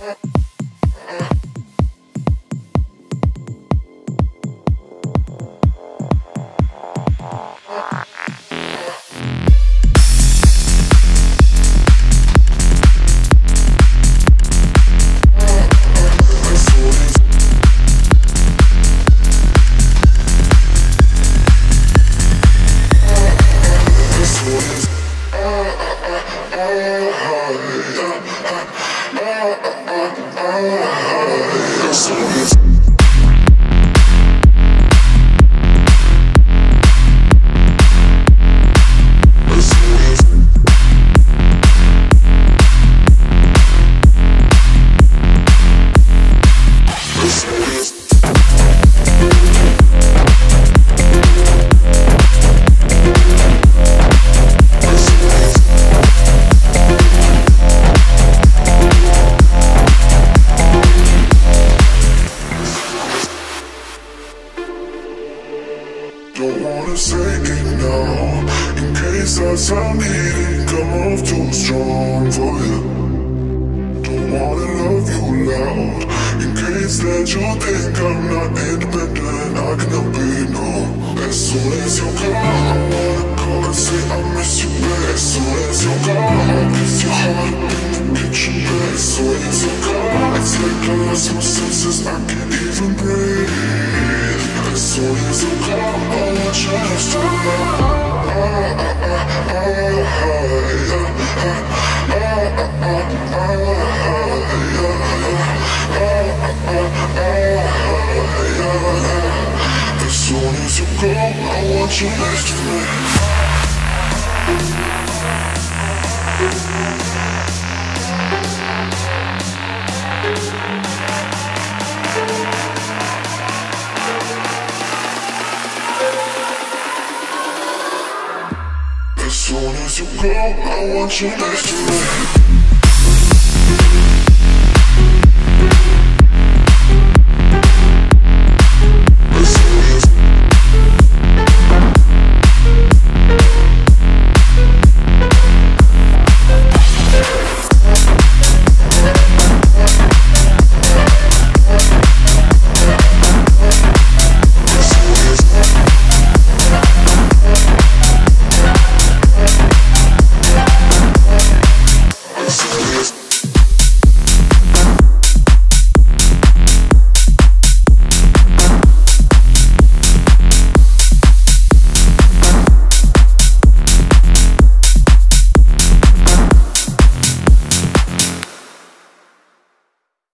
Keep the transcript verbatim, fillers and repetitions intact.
Don't wanna say it now, in case I sound needed, come off too strong for you. Don't wanna love you loud, in case that you think I'm not independent, I cannot be, no. As soon as you go, I wanna call and say I miss you, babe. As soon as you go, I miss your heart in the kitchen, babe. As soon as you go, it's like I lost my senses, I can't even breathe. As soon as you go, I want you next to me. As soon as you go, I want you next to me. As soon as you go, I want you next to me.